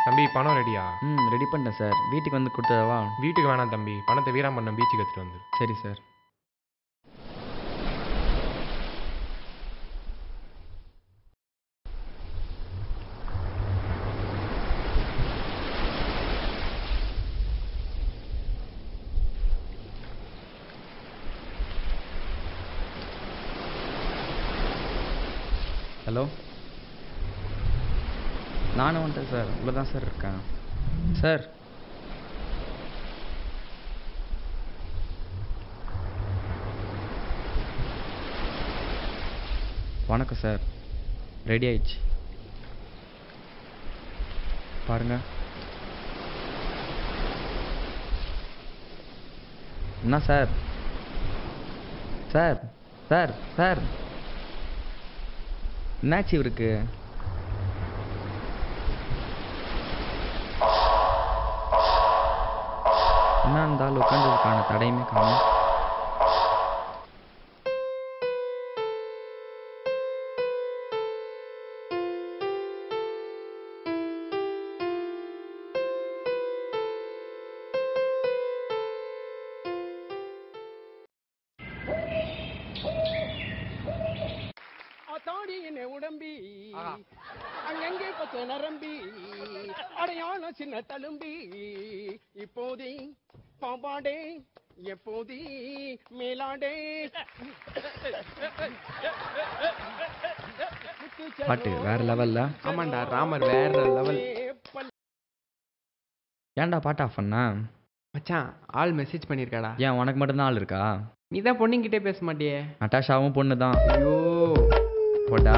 தம்பி பணம் ரெடியா? ரெடி பண்ணிட்டேன் சார். வீட்டுக்கு வந்து கொடுத்ததவா? வீட்டுக்கு வேணாம் தம்பி, பணத்தை வீராம்பட்டினம் பீச்சுக்கு எடுத்துட்டு வந்து. சரி சார். ஹலோ, நானும் வந்துட்டேன் சார். இவ்வளோ தான் சார் இருக்கேன் சார். வணக்கம் சார். ரெடி ஆயிடுச்சு பாருங்க. என்ன சார்? சார் சார் சார் என்னாச்சு இவருக்கு? என்ன இருந்தாலும் உட்காந்ததுக்கான தடையுமே காணும். உடம்பி அங்கங்கே பச்சை நரம்பி அடையாள சின்ன தழும்பி இப்போதே பாம்பாடே எப்போதே மேலாடே. பாட்டு வேற லெவல்ல. ஆமாண்டா, ராமர் வேற லெவல். ஏன்டா பாட்டு ஆஃப் பண்ண? மச்சான், ஆள் மெசேஜ் பண்ணியிருக்காடா. ஏன் உனக்கு மட்டும்தான் ஆள் இருக்கா? நீ தான் பொண்ணுங்கிட்டே பேச மாட்டியே. நட்டாஷாவும் பொண்ணு தான். ஐயோ போடா.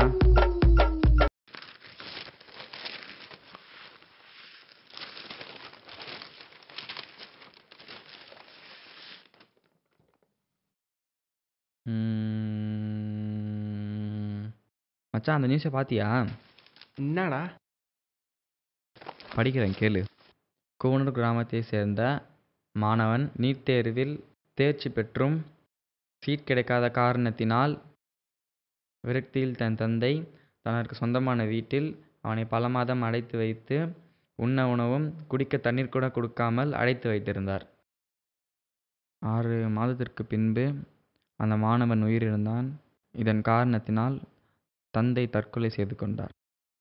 மச்சான், அந்த நியூஸை பார்த்தியா? என்னடா? படிக்கிறேன் கேளு. கூவனூர் கிராமத்தை சேர்ந்த மாணவன் நீட் தேர்வில் தேர்ச்சி பெற்றும் சீட் கிடைக்காத காரணத்தினால் விரக்தியில் தன் தந்தை தனக்கு சொந்தமான வீட்டில் அவனை பல மாதம் அடைத்து வைத்து உண்ண உணவும் குடிக்க தண்ணீர் கூட கொடுக்காமல் அடைத்து வைத்திருந்தார். 6 மாதத்திற்கு பின்பு அந்த மாணவன் உயிரிழந்தான். இதன் காரணத்தினால் தந்தை தற்கொலை செய்து கொண்டார்.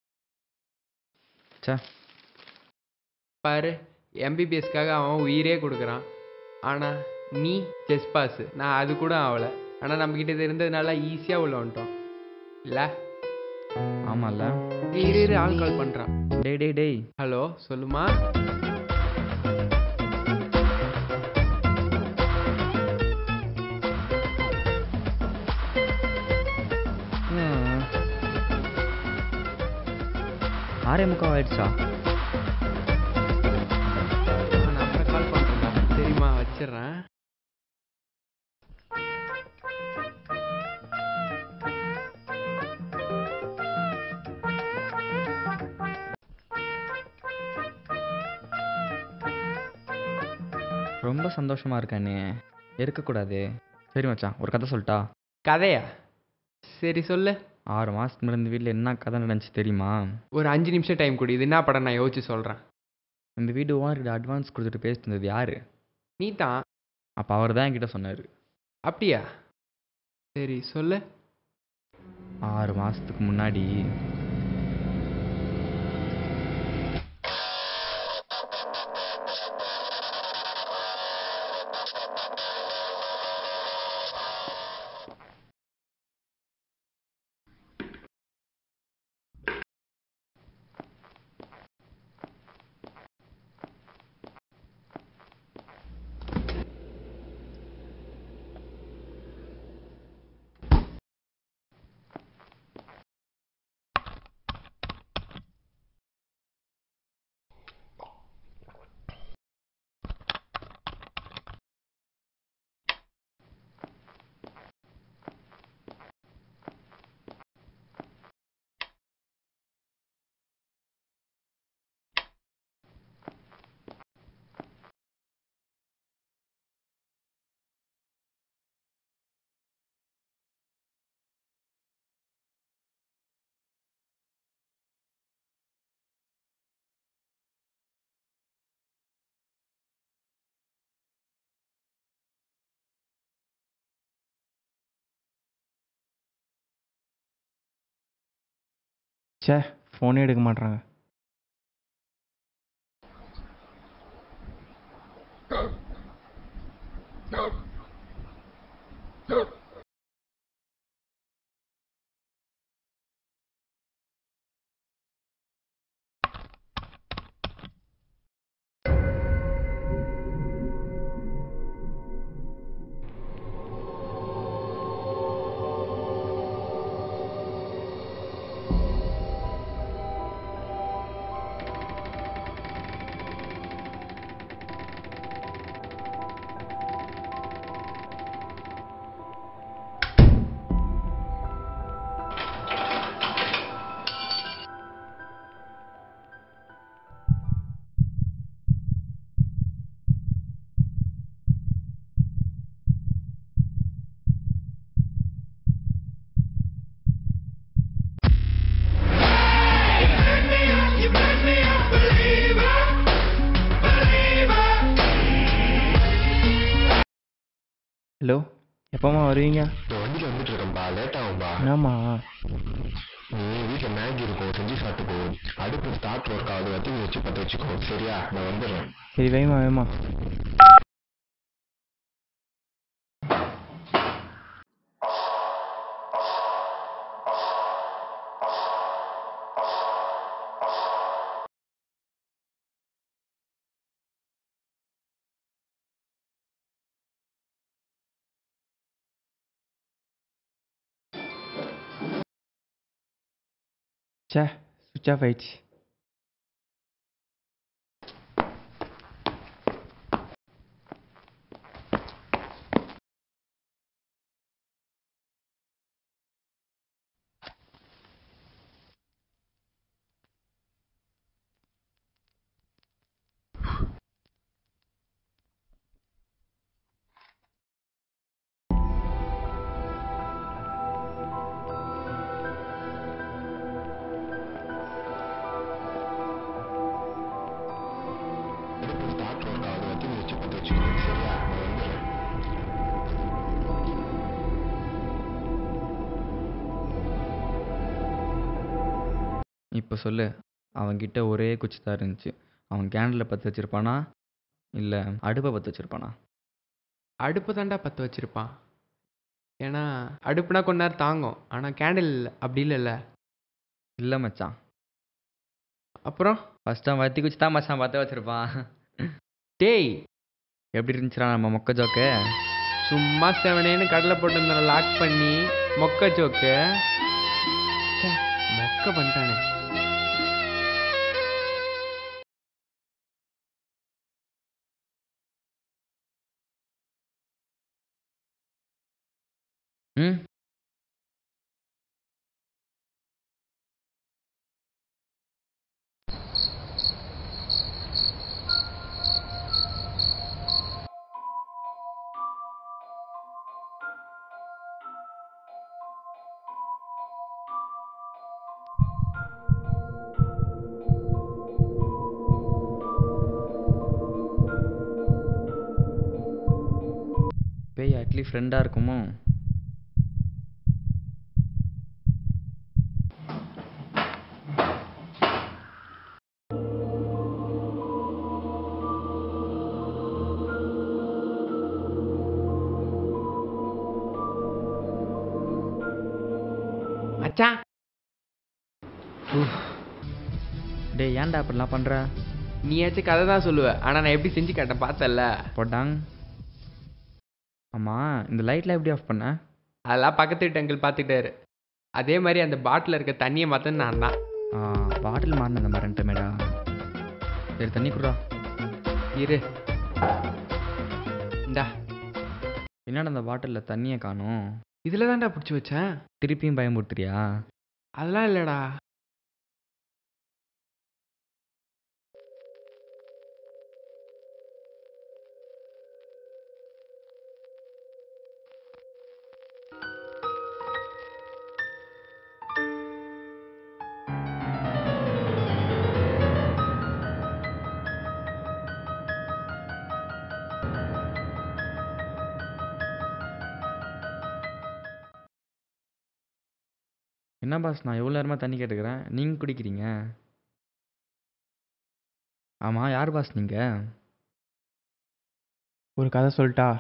பாரு, எம்பிபிஎஸ்க்காக அவன் உயிரே கொடுக்குறான். ஆனால் நீ செஸ் பாஸ், நான் அது கூட ஆகலை. ஆனால் நம்மக்கிட்ட இருந்ததுனால ஈஸியாக உள்ள வந்துட்டோம் இல்லை? ஆமாம்ல. இரு ஆள் கால் பண்ணுறான். டேய் டேய் டேய். ஹலோ, சொல்லுமா? ஆறே முக்கால் ஆயிடுச்சா? நான் அப்புறம் கால் பண்ணுறேன்டா. சரிம்மா, வச்சிடுறேன். ரொம்ப சந்தோஷமா இருக்கானே, இருக்கக்கூடாது. சரி மச்சான், ஒரு கதை சொல்லிட்டா? கதையா? சரி சொல்லு. 6 மாதத்துக்கு முன்னாடி இந்த வீட்டில் என்ன கதை நடந்துச்சு தெரியுமா? ஒரு 5 நிமிஷம் டைம் கொடு. இது என்ன படம் நான் யோசிச்சு சொல்கிறேன். இந்த வீடு ஓனர்கிட்ட அட்வான்ஸ் கொடுத்துட்டு பேசிட்டு இருந்தது யாரு? நீ தான். அப்போ அவர் தான் என்கிட்ட சொன்னார். அப்படியா? சரி சொல்லு. 6 மாதத்துக்கு முன்னாடி ச்சே, ஃபோனே எடுக்க மாட்றாங்க. ஹலோ, எப்போம்மா வருவீங்க? வண்டியில் வந்துட்டு இருக்கேன்பா, லேட் ஆகும்பா. என்னம்மா? நீ வீட்டில் மேகி இருக்கும், செஞ்சு சாப்பிட்டுக்கோ. அடுப்பு ஸ்டார்ட் ஒர்க் ஆகுது, வத்தி வச்சு பற்ற வச்சுக்கோ. சரியா? நான் வந்துடுறேன். சரி, வைம்மா வைம்மா. ச்சே, சுவிட்ச் ஆஃப் ஆயிடுச்சு. அடுப்பு ஸ்டார்ட் ஒர்க் ஆகுது, வத்தி வச்சு பற்ற வச்சுக்கோ. சரியா? நான் வந்துடுறேன். இப்போ சொல்லு, அவன்கிட்ட ஒரே குச்சி தான் இருந்துச்சு. அவன் கேண்டில் பற்ற வச்சிருப்பானா இல்லை அடுப்பை பற்ற வச்சிருப்பானா? அடுப்பு தாண்டா பற்ற வச்சிருப்பான். ஏன்னா அடுப்புனா கொஞ்ச நேரம் தாங்கும், ஆனால் கேண்டில் அப்படி இல்லைல்ல. இல்லை மச்சான், அப்புறம் ஃபஸ்ட்டு அவன் வத்தி குச்சி தான் மச்சான் பற்ற வச்சிருப்பான். டேய், எப்படி இருந்துச்சுடா நம்ம மொக்க ஜோக்கு? சும்மா செவனேன்னு கடலை போட்டு லாக் பண்ணி மொக்க ஜோக்கு. ச்சே, மொக்க பண்ணிட்டானே. ம், பேய் அட்லி ஃப்ரெண்டாக இருக்குமோ? மச்சான், டேய், ஏன்டா அப்படிலாம் பண்ணுற? நீயாச்சும் கதை தான் சொல்லுவ, ஆனால் நான் எப்படி செஞ்சு கேட்டேன் பார்த்தல்ல. போட்டாங். ஆமாம், இந்த லைட்லாம் எப்படி ஆஃப் பண்ண? அதெல்லாம் பக்கத்து வீட்டு அங்கிள் பார்த்துட்டாரு. அதே மாதிரி அந்த பாட்டில் இருக்க தண்ணியை மாற்றன்னு நான் தான். பாட்டில் மாறின அந்த மரண்ட்ட மேடா. சரி, தண்ணி குடுறா. இரு, இந்தா. என்னடா அந்த பாட்டிலில் தண்ணியை காணும்? இதில் தான்டா பிடிச்சி வச்சேன். திருப்பியும் பயமுறுத்துறியா? அதெல்லாம் இல்லைடா. என்ன பாஸ் நான் எவ்வளோ நேரமாக தண்ணி கேட்டுக்கிறேன் நீங்கள் குடிக்கிறீங்க? ஆமாம் யார் பாஸ் நீங்கள்? ஒரு கதை சொல்லட்டா?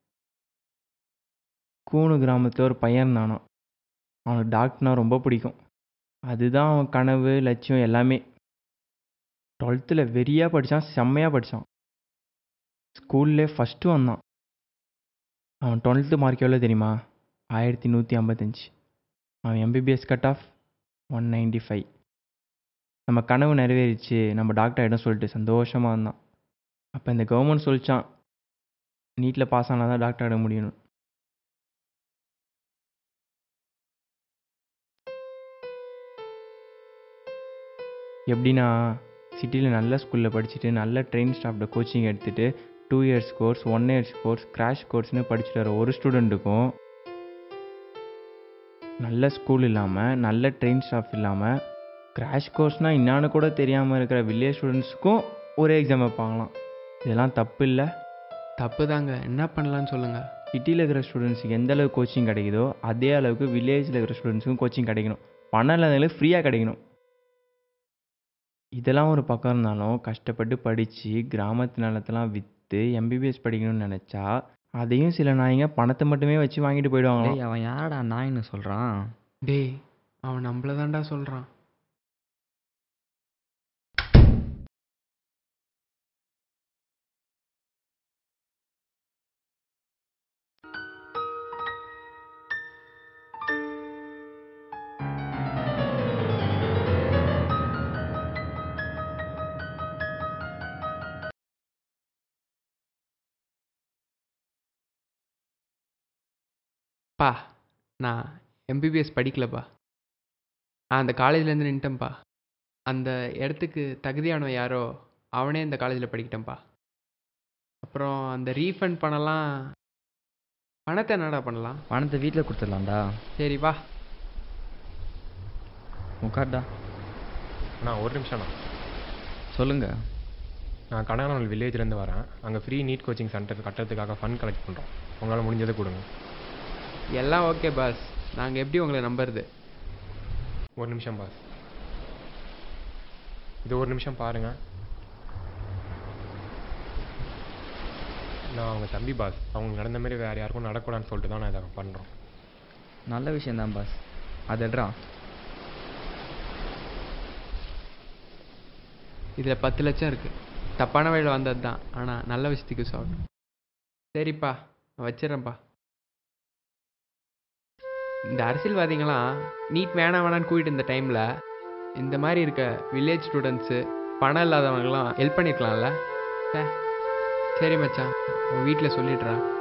கூணு கிராமத்தில் ஒரு பையன் இருந்தானோ. அவனுக்கு டாக்டர்னா ரொம்ப பிடிக்கும். அதுதான் அவன் கனவு, லட்சியம் எல்லாமே. 12th வெறியாக படித்தான், செம்மையாக படித்தான். ஸ்கூல்லே ஃபஸ்ட்டு வந்தான். அவன் 12th மார்க் எவ்வளோ தெரியுமா? 1155. அவன் எம்பிபிஎஸ் கட் ஆஃப் 195. நம்ம கனவு நிறைவேறிச்சு, நம்ம டாக்டர் ஆகிடும் சொல்லிட்டு சந்தோஷமாக இருந்தான். அப்போ இந்த கவர்மெண்ட் சொல்லிச்சான், நீட்டில் பாஸ் ஆனால் தான் டாக்டர் ஆகிட முடியும்னு. எப்படின்னா, சிட்டியில் நல்ல ஸ்கூலில் படிச்சுட்டு நல்ல ட்ரெயின் ஸ்டாஃப்ட கோச்சிங் எடுத்துகிட்டு 2 years course, 1 years course, crash கோர்ஸ்னு படிச்சுட்டு வர ஒரு ஸ்டூடெண்ட்டுக்கும், நல்ல ஸ்கூல் இல்லாமல் நல்ல ட்ரெயின் ஸ்டாஃப் இல்லாமல் கிராஷ் கோர்ஸ்னால் என்னான்னு கூட தெரியாமல் இருக்கிற வில்லேஜ் ஸ்டூடெண்ட்ஸுக்கும் ஒரே எக்ஸாம் வைப்பாங்களாம். இதெல்லாம் தப்பு இல்லை? தப்பு தாங்க. என்ன பண்ணலான்னு சொல்லுங்கள். சிட்டியில் இருக்கிற ஸ்டூடெண்ட்ஸுக்கு எந்த அளவுக்கு கோச்சிங் கிடைக்குதோ அதே அளவுக்கு வில்லேஜில் இருக்கிற ஸ்டூடெண்ட்ஸுக்கும் கோச்சிங் கிடைக்கணும். பணம் இல்லாதவங்களுக்கு ஃப்ரீயாக கிடைக்கணும். இதெல்லாம் ஒரு பக்கம் இருந்தாலும் கஷ்டப்பட்டு படித்து கிராமத்து நிலத்தெல்லாம் விற்று எம்பிபிஎஸ் படிக்கணும்னு நினச்சா அதையும் சில நாய்ங்க பணத்தை மட்டுமே வச்சு வாங்கிட்டு போயிடுவாங்களாம். டேய் அவன் யாரடா நாயின்னு சொல்கிறான்? டேய் அவன் நம்மள தான்டா சொல்கிறான். பா நான் எம்பிபிஎஸ் படிக்கலப்பா. நான் அந்த காலேஜ்லேருந்து நின்ட்டேன்ப்பா. அந்த இடத்துக்கு தகுதியானவன் யாரோ அவனே இந்த காலேஜில் படிக்கிட்டேன்ப்பா. அப்புறம் அந்த ரீஃபண்ட் பண்ணலாம். பணத்தை என்னடா பண்ணலாம்? பணத்தை வீட்டில் கொடுத்துடலாம்டா. சரி வா. உட்கார்டா. நான் ஒரு நிமிஷம்ண்ணா. சொல்லுங்கள். நான் கடானல் வில்லேஜ்லேருந்து வரேன். அங்கே ஃப்ரீ நீட் கோச்சிங் சென்டர் கட்டுறதுக்காக ஃபண்ட் கலெக்ட் பண்ணுறோம். உங்களால் முடிஞ்சதை கொடுங்க. எல்லாம் ஓகே பாஸ். நாங்கள் எப்படி உங்களை நம்புறது? ஒரு நிமிஷம் பாஸ், இது ஒரு நிமிஷம் பாருங்கள். நான் அவங்க தம்பி பாஸ். அவங்க நடந்த மாதிரி வேறு யாருக்கும் நடக்கூடாதுன்னு சொல்லிட்டு தான் நான் இதை பண்ணுறோம். நல்ல விஷயந்தான் பாஸ். அது எட்ரா. இதில் 10 லட்சம் இருக்குது. தப்பான வழியில் வந்தது தான், ஆனால் நல்ல விஷயத்துக்கு சாப்பிடும். சரிப்பா நான் வச்சிடறேன்ப்பா. இந்த அரசியல்வாதிங்களாம் நீட் வேணாம் வேணான்னு கூட்டிட்டு இந்த டைமில் இந்த மாதிரி இருக்க வில்லேஜ் ஸ்டூடெண்ட்ஸு பணம் இல்லாதவங்களாம் ஹெல்ப் பண்ணியிருக்கலாம்ல. சரி மச்சான், உன் வீட்டில் சொல்லிடுறா.